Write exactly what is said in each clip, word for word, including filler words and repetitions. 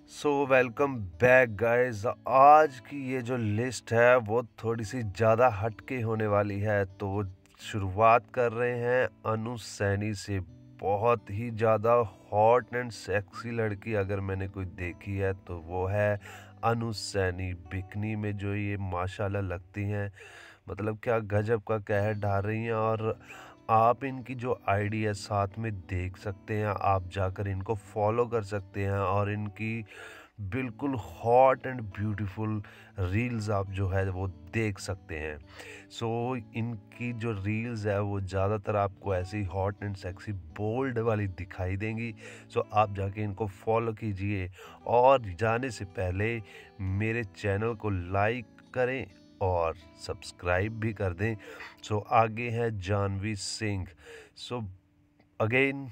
So welcome back guys. आज की ये जो लिस्ट है वो थोड़ी सी ज़्यादा हटके होने वाली है, तो शुरुआत कर रहे हैं अनु सैनी से। बहुत ही ज़्यादा हॉट एंड सेक्सी लड़की अगर मैंने कोई देखी है तो वो है अनु सैनी। बिकनी में जो ये माशाल्लाह लगती हैं, मतलब क्या गजब का कहर ढा रही हैं। और आप इनकी जो आईडी है साथ में देख सकते हैं, आप जाकर इनको फॉलो कर सकते हैं और इनकी बिल्कुल हॉट एंड ब्यूटीफुल रील्स आप जो है वो देख सकते हैं। सो so, इनकी जो रील्स है वो ज़्यादातर आपको ऐसी हॉट एंड सेक्सी बोल्ड वाली दिखाई देंगी। सो so, आप जाके इनको फॉलो कीजिए और जाने से पहले मेरे चैनल को लाइक करें और सब्सक्राइब भी कर दें। सो so, आगे है Janvi Singh. So so, again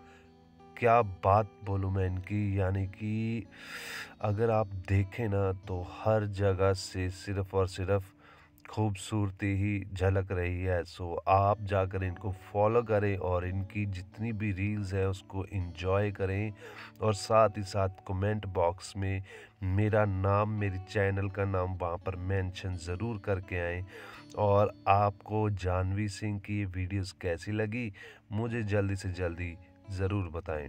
क्या बात बोलूँ मैं इनकी, यानी कि अगर आप देखें ना तो हर जगह से सिर्फ़ और सिर्फ खूबसूरती ही झलक रही है। सो आप जाकर इनको फॉलो करें और इनकी जितनी भी रील्स है उसको एंजॉय करें और साथ ही साथ कमेंट बॉक्स में मेरा नाम, मेरे चैनल का नाम वहाँ पर मेंशन ज़रूर करके आएँ। और आपको जानवी सिंह की ये वीडियोस कैसी लगी मुझे जल्दी से जल्दी ज़रूर बताएं।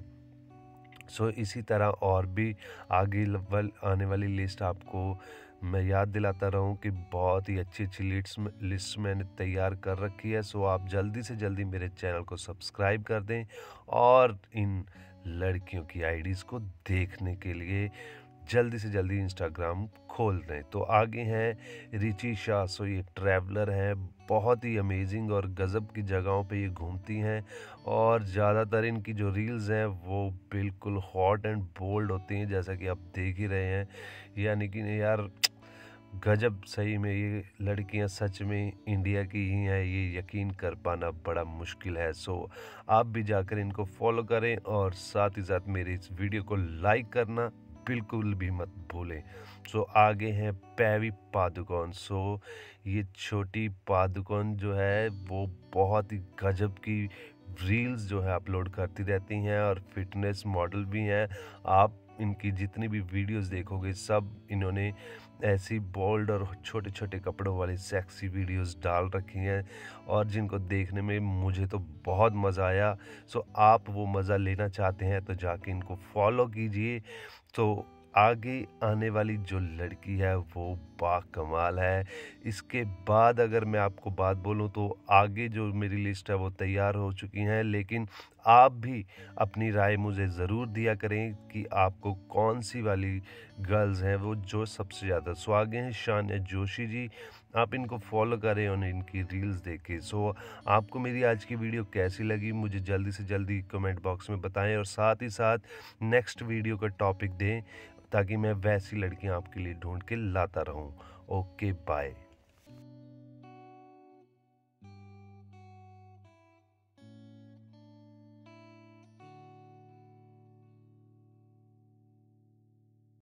सो so, इसी तरह और भी आगे वल आने वाली लिस्ट आपको मैं याद दिलाता रहूं कि बहुत ही अच्छी अच्छी लिस्ट लिस्ट मैंने तैयार कर रखी है। सो so, आप जल्दी से जल्दी मेरे चैनल को सब्सक्राइब कर दें और इन लड़कियों की आईडीज़ को देखने के लिए जल्दी से जल्दी इंस्टाग्राम खोल दें। तो आगे हैं रिची शाह। सो ये ट्रैवलर हैं, बहुत ही अमेजिंग और गज़ब की जगहों पे ये घूमती हैं और ज़्यादातर इनकी जो रील्स हैं वो बिल्कुल हॉट एंड बोल्ड होती हैं, जैसा कि आप देख ही रहे हैं। यानी कि यार गजब, सही में ये लड़कियां सच में इंडिया की ही हैं, ये यकीन कर पाना बड़ा मुश्किल है। सो आप भी जाकर इनको फॉलो करें और साथ ही साथ मेरे इस वीडियो को लाइक करना बिल्कुल भी मत भूलें। सो आगे हैं पैवी पादुकोण। सो ये छोटी पादुकोण जो है वो बहुत ही गजब की रील्स जो है अपलोड करती रहती हैं और फिटनेस मॉडल भी हैं। आप इनकी जितनी भी वीडियोस देखोगे सब इन्होंने ऐसी बोल्ड और छोटे छोटे कपड़ों वाली सेक्सी वीडियोस डाल रखी हैं और जिनको देखने में मुझे तो बहुत मज़ा आया। सो आप वो मज़ा लेना चाहते हैं तो जाके इनको फॉलो कीजिए। तो आगे आने वाली जो लड़की है वो बाकमाल है। इसके बाद अगर मैं आपको बात बोलूं तो आगे जो मेरी लिस्ट है वो तैयार हो चुकी हैं, लेकिन आप भी अपनी राय मुझे ज़रूर दिया करें कि आपको कौन सी वाली गर्ल्स हैं वो जो सबसे ज़्यादा। सो आगे हैं शानिया जोशी जी, आप इनको फॉलो करें और इनकी रील्स देखें। सो आपको मेरी आज की वीडियो कैसी लगी मुझे जल्दी से जल्दी कमेंट बॉक्स में बताएं और साथ ही साथ नेक्स्ट वीडियो का टॉपिक दें ताकि मैं वैसी लड़कियां आपके लिए ढूंढ के लाता रहूं। Okay bye.